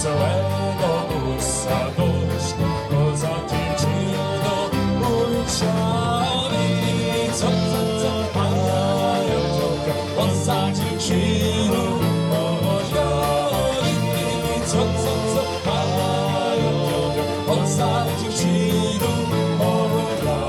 зеленому садочку, коза дівчино у вічаві. Цоп-цоп-цоп, моя тьотка, коза дівчино моя. Цоп-цоп-цоп, моя тьотка, коза дівчино моя.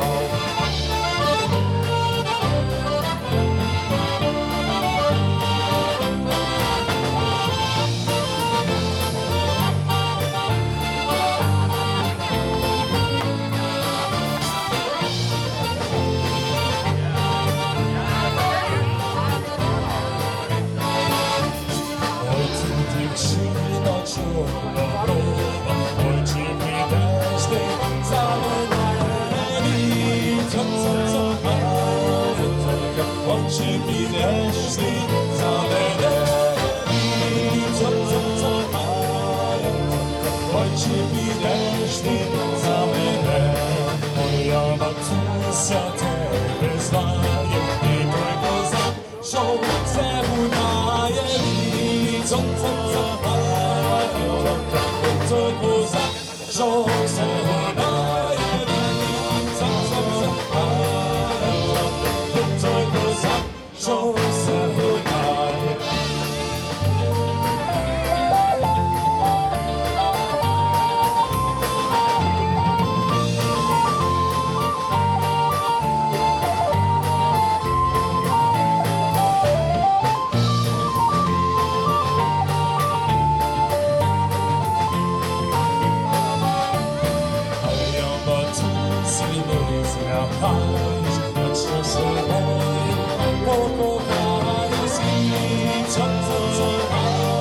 Дівчино чорноброва, ой, чи підеш ти за мене? Цоп-цоп-цоп, моя тьотка, ой, чи підеш ти за мене? Цоп-цоп-цоп, моя тьотка, ой, чи підеш ти за мене? Моя матуся тебе знає, і той козак, що все гуляє. Цоп-цоп-цоп, моя тьотка, той козак, що все гуляє. Цоп-цоп-цоп, моя тьотка, той козак, що все гуляє. Злякаєш, якщо собою покохаюсь, і цоп-цоп-цоп,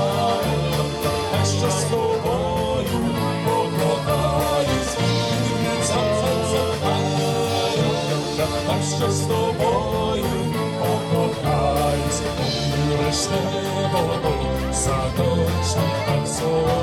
якщо з тобою покохаюсь, і цоп-цоп-цоп, якщо з тобою покохаюсь, будеш небо, садочок, так